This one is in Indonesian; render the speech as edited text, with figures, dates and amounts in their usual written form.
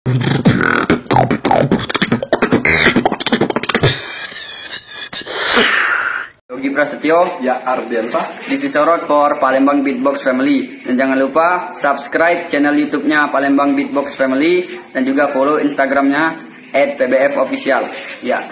Yogi Prasetyo, Ya Ardiansah, this is Sorot for Palembang Beatbox Family. Dan jangan lupa subscribe channel YouTube-nya Palembang Beatbox Family dan juga follow Instagram-nya @pbfofficial. Ya.